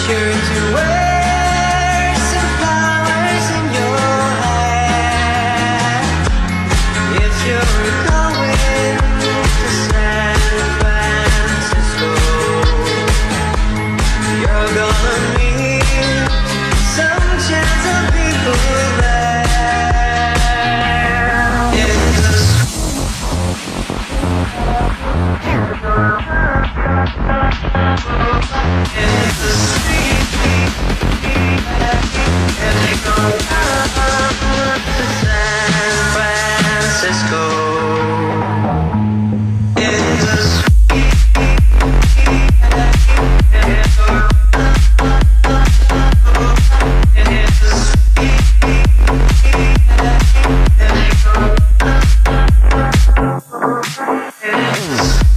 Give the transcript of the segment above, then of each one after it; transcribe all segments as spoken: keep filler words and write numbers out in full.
sure to wear some flowers in your hair. If you're going to San Francisco, you're gonna meet some chance of people there. In the in the street, and they go down to San Francisco. In the street, and they go in the street, and they go in the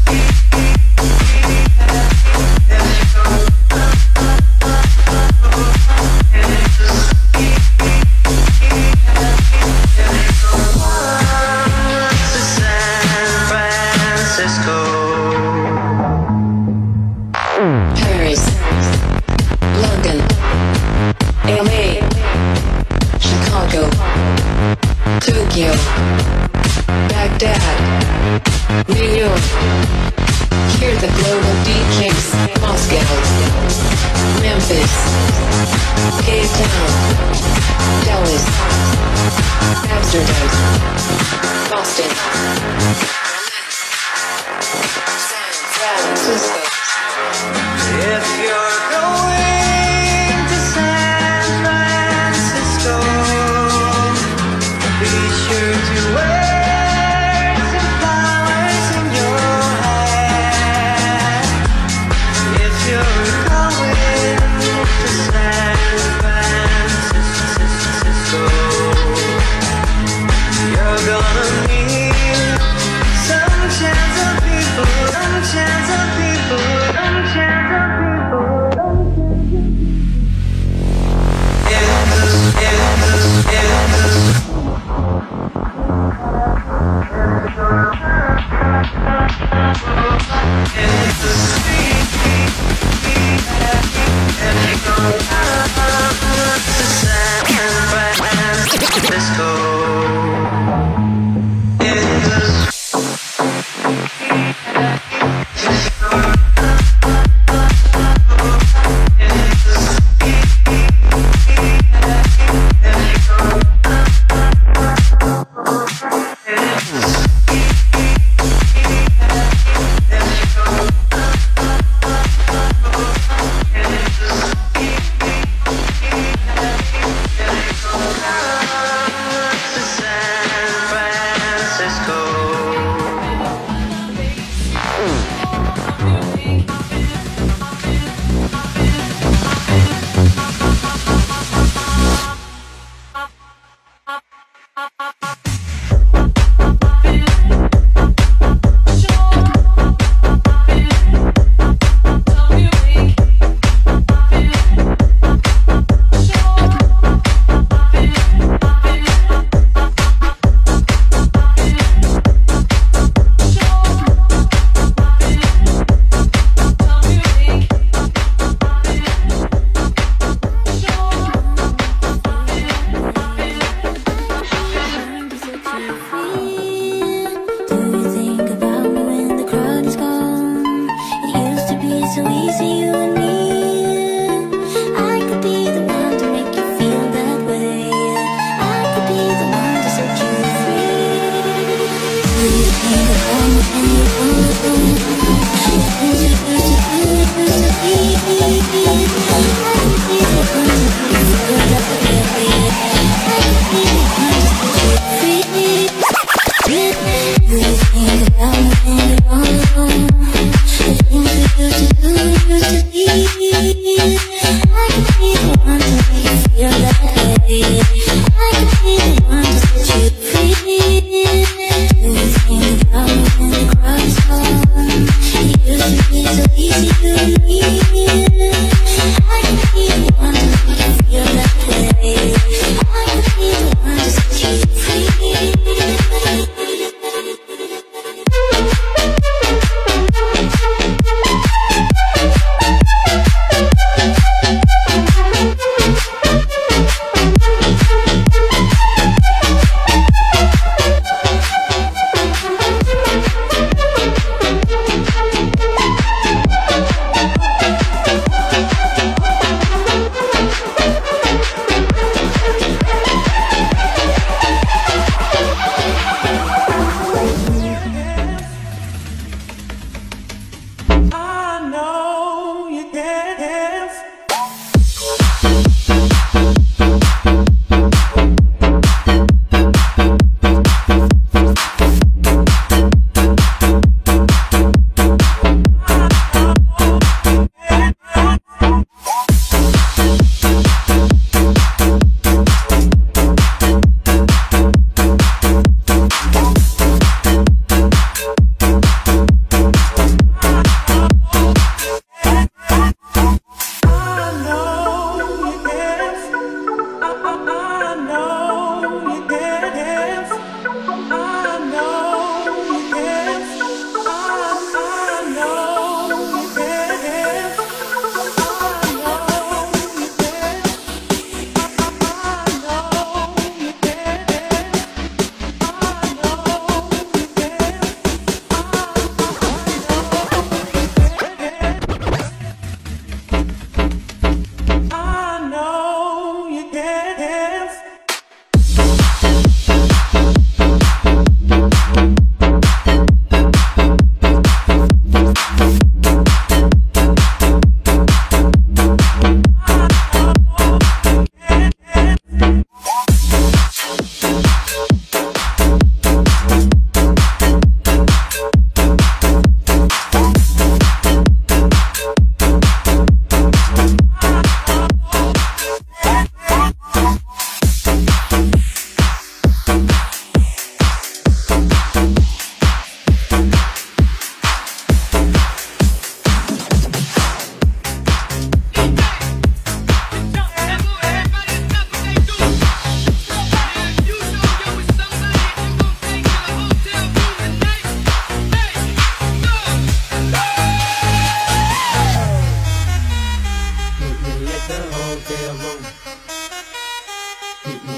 Paris, London, L A, Chicago, Tokyo, Baghdad, New York. Hear the global D Js. Moscow, Memphis, Cape Town, Dallas, Amsterdam, Boston, San Francisco. If you're going to San Francisco, be sure to wear some flowers in your hair. If you're going to San Francisco, you're gonna meet some chance of people, some chance of people, some chance of people. In the, in the, in the, in the street, and they go down to San Francisco. In the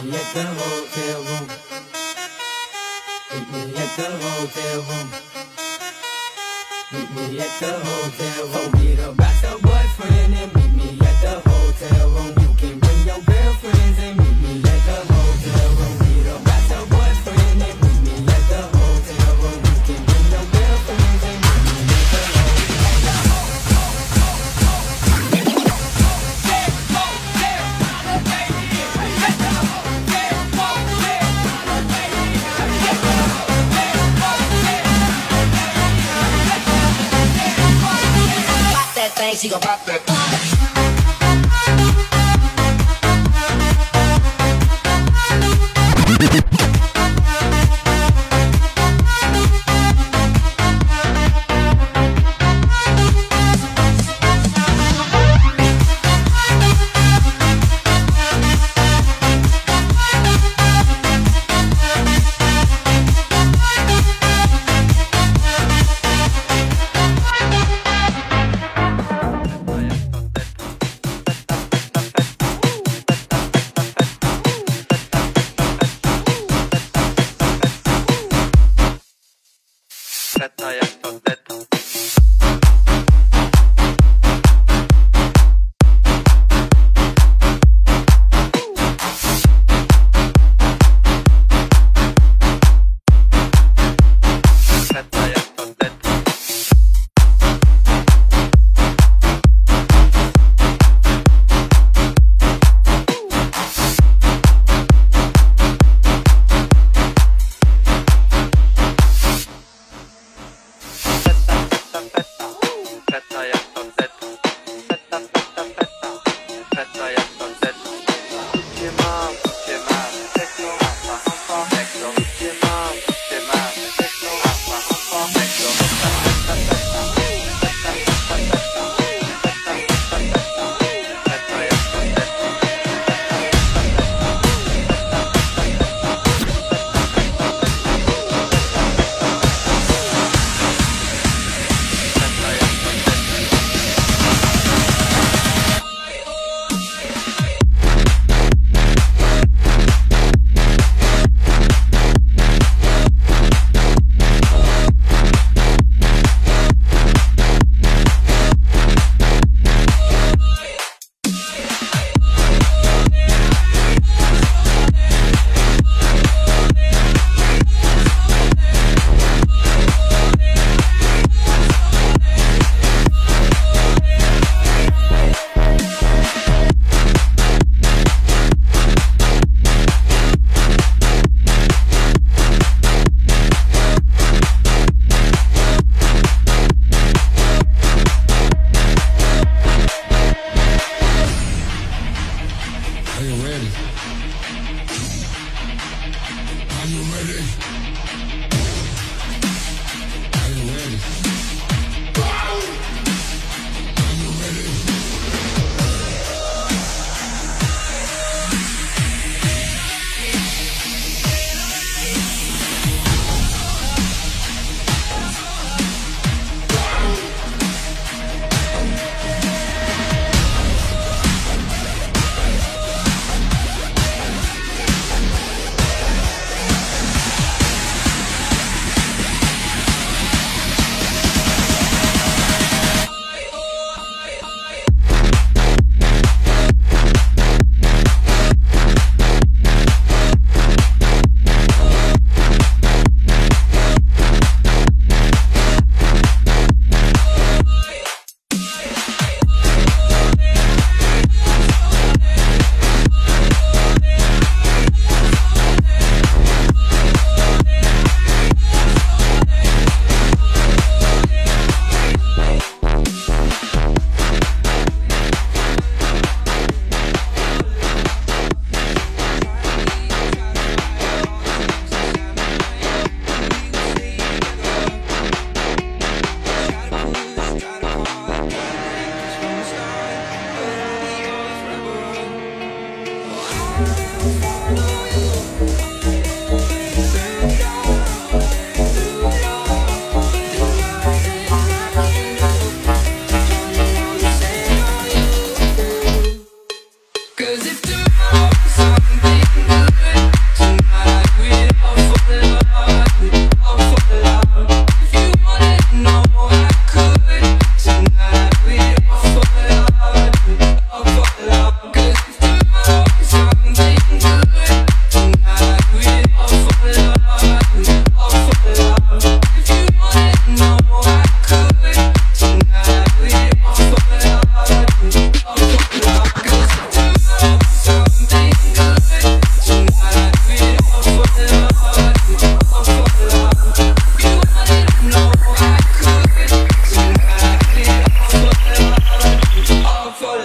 me at the hotel room. Meet me at the hotel room. Meet me at the hotel room. Forget about your boyfriend and meet me at the hotel room. You can bring your girlfriends and meet me at the hotel room. Forget about your boyfriend and meet me at the hotel room. You can bring your girlfriends and meet me at the hotel room. Thing, she gon' pop that.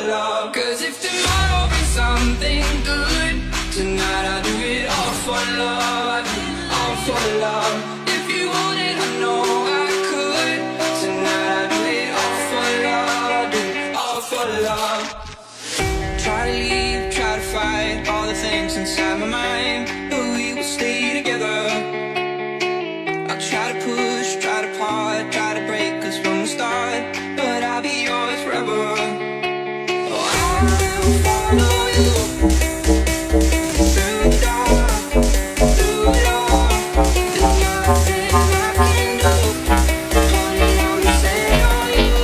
love. Cause if tomorrow brings something good, tonight I do it all for love. I do it all for love. If you want it, I know I could. Tonight I do it all for love. I do it all for love. Try to leave, try to fight all the things inside my mind, but we will stay together. I'll try to push, try to part, try to break us from the start, but I'll be yours forever. Oh, I will follow you through the dark, through it all. There's nothing I can do, honey, I'm set on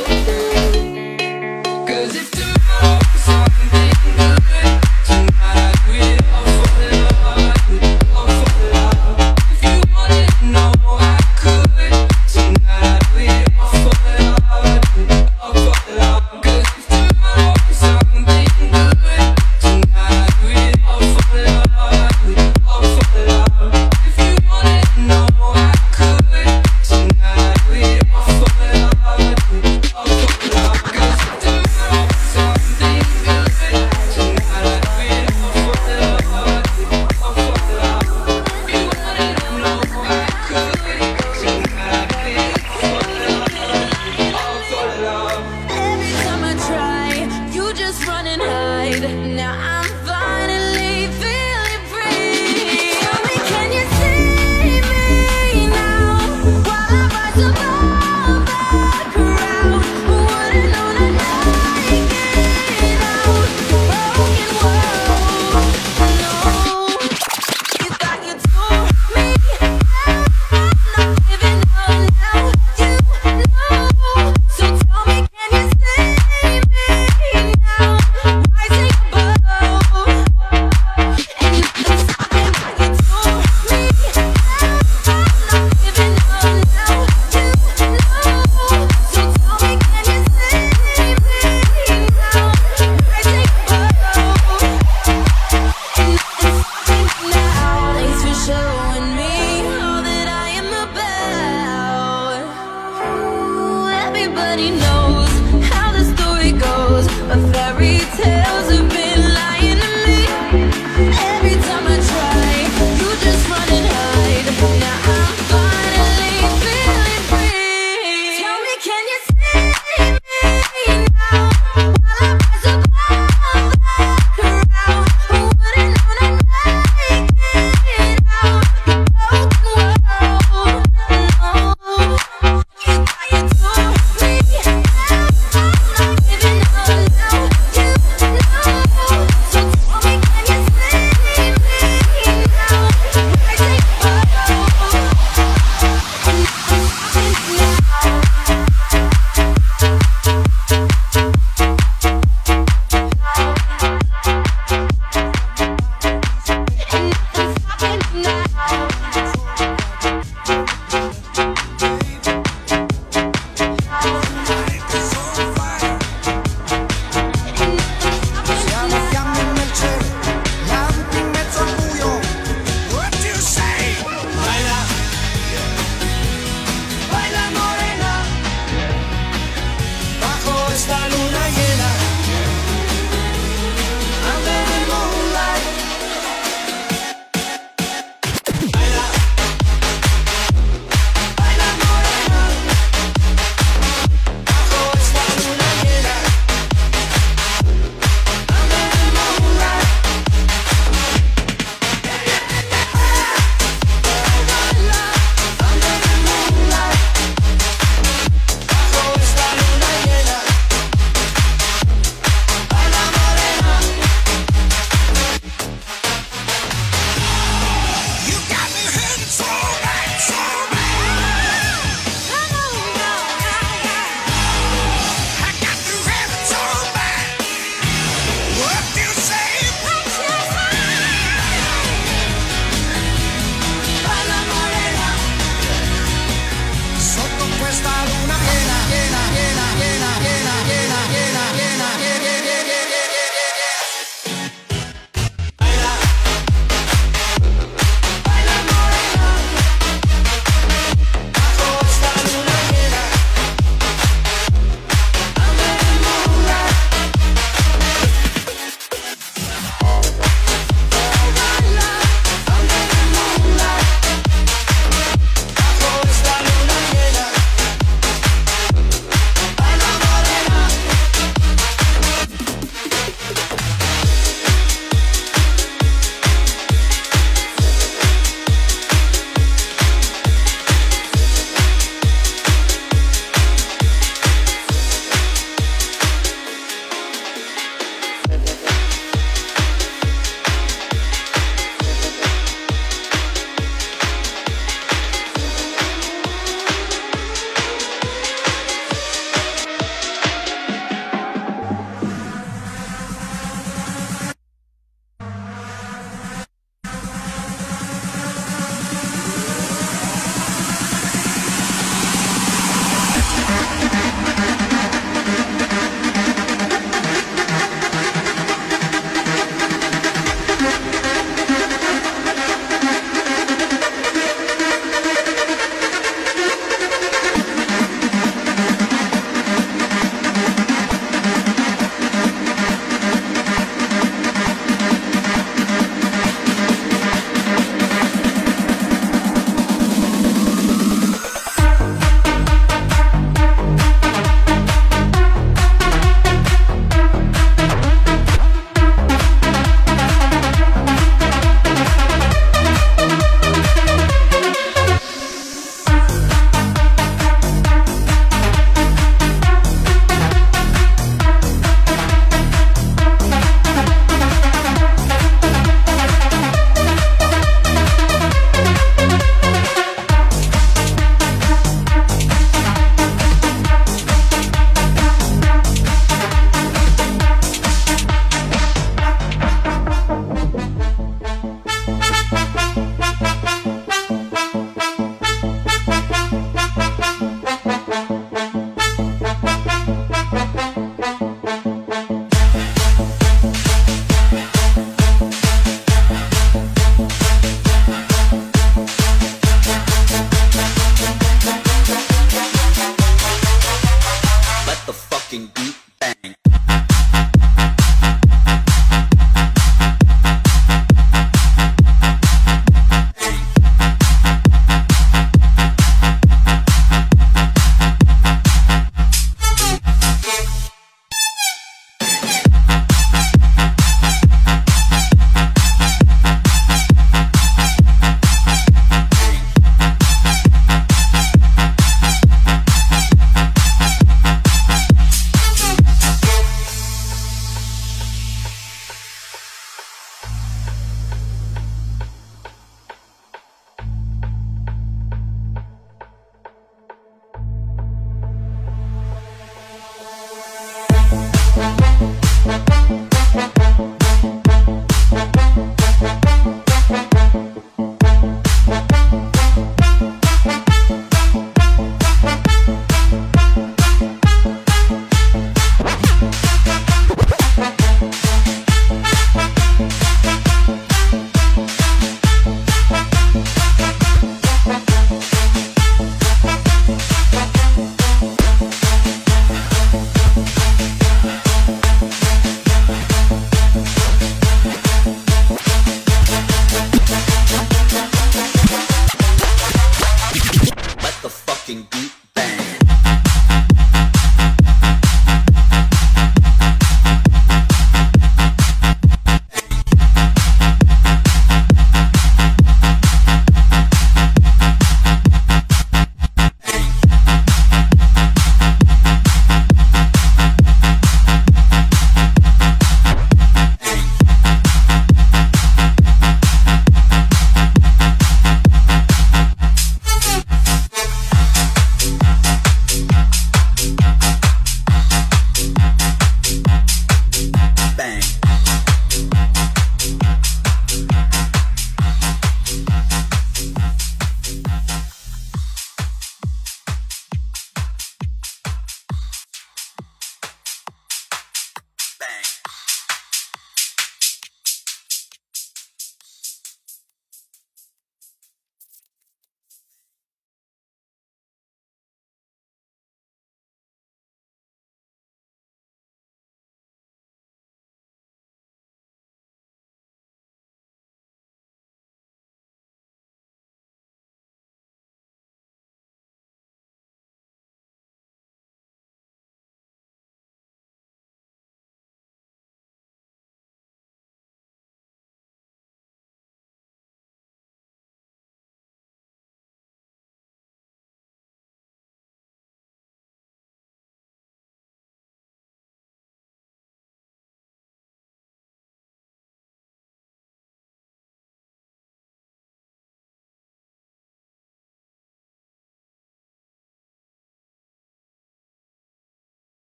you. Cause if tomorrow is something good, tonight I do it all for love. I do it all for love. If you wanted to know I could, tonight I do it all for love. I do it all for love. Cause if tomorrow is something good, tonight I do it all for love. I do it all for love. If you wanted to know I could, tonight I do it all for love. I do it all for love. Cause if tomorrow is something good, tonight I do it all for love. I do it all for love. If you wanted to know I could, tonight I do it all for love. All for love. Every time I try, you just run and hide. Now I'm finally feeling free. Tell me, can you see me now? While I rise above the crowd, wouldn't know that I get out. Broken world, no. You thought you told me I'm not giving up now. You know. So tell me, can you see me now? Rising above, and you think something like you told me I'm not giving up now. You know. So tell me, can you see me now? Rising above, and you think something now. Thanks for showing me all that I am about. Ooh, everybody knows how the story goes, a fairy tale.